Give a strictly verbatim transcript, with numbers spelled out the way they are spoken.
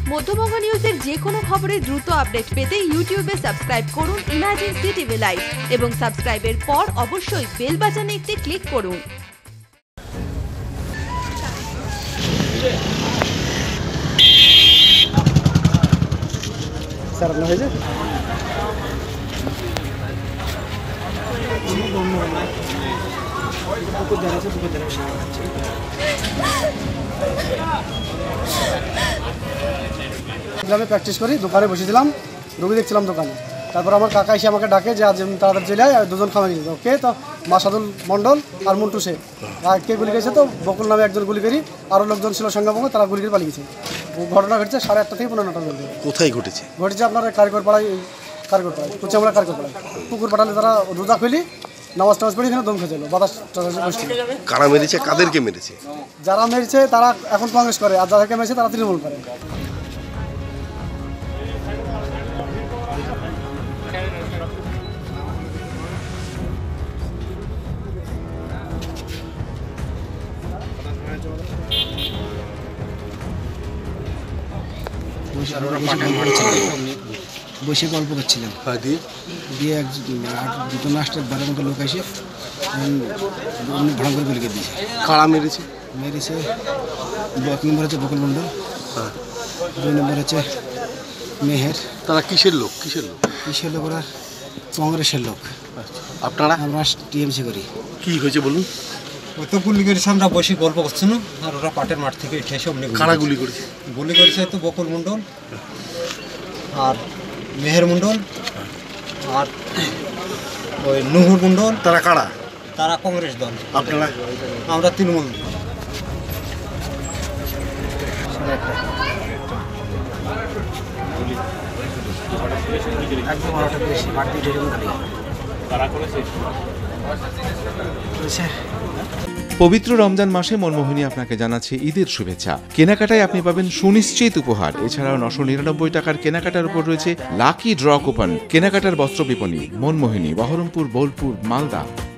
মধ্যবঙ্গ নিউজের যে কোনো খবরের দ্রুত আপডেট পেতে ইউটিউবে সাবস্ক্রাইব করুন ইমার্জেন্সি টিভি লাইভ এবং সাবস্ক্রাইবের পর অবশ্যই বেল বাটনে একটি ক্লিক করুন। স্যার আপনার হয়েছে গ্রামে প্র্যাকটিস করি, দোকানে বসেছিলাম, রোগী দেখছিলাম দোকানে। তারপর আমার কাকা এসে আমাকে ডাকে যে আজ তাড়াতাড়ি চলে আয়, দুজন খাওয়া গেছে। ওকে, তো মাসাদুল মণ্ডল আর মন্টু সে আর কে গুলি করেছে, তো বকুল নামে একজন গুলি করি, আরও লোকজন ছিল সঙ্গভঙ্গ, তারা গুলি করে পালিয়ে গেছে। ঘটনা ঘটেছে সাড়ে আটটা থেকে পনেরো নটার মধ্যে। কোথায় ঘটেছে? ঘটেছে আপনার কারিগর পাড়ায়, কারিগর পাড়ায় কুচামড়া কারিগর পাড়ায়। পুকুর পাঠালে তারা রোজা খুলি নামাজ টামাজ পড়ি, এখানে দম খেয়েছিল বাতাস বসছিল। কারা মেরেছে, কাদেরকে মেরেছে? যারা মেরেছে তারা এখন কংগ্রেস করে, আর যাদেরকে মেরেছে তারা তৃণমূল করে। বসে গল্প করছিলাম, দিয়ে এক দুটো মাস্টার বারো মতো লোক এসে ভাড়া করে গুলিকে দিয়েছে। কারা মেরেছে? মেরেছে এক নম্বর হচ্ছে বকুল মণ্ডল, দুই নম্বর হচ্ছে মেহের। তারা কিসের লোক? কিসের লোক? কিসের লোক? ওরা কংগ্রেসের লোক। আপনারা? আমরা টিএমসি করি। কি হয়েছে বলুন? ওই তো গুলি করেছে, আমরা বসে গল্প করছি না, আর ওরা পাটের মাঠ থেকে উঠে এসে অমনি কারা গুলি করেছে? গুলি করেছে তো বকুল মণ্ডল আর মেহের মণ্ডল আর ওই নুহুর মণ্ডল। তারা কারা? তারা কংগ্রেস দল। আপনারা? আমরা তৃণমূল। পবিত্র রমজান মাসে মনমোহিনী আপনাকে জানাচ্ছে ঈদের শুভেচ্ছা। কেনাকাটায় আপনি পাবেন সুনিশ্চিত উপহার। এছাড়াও নশো নিরানব্বই টাকার কেনাকাটার উপর রয়েছে লাকি ড্র কুপন। কেনাকাটার বস্ত্র বিপণী মনমোহিনী, বহরমপুর, বোলপুর, মালদা।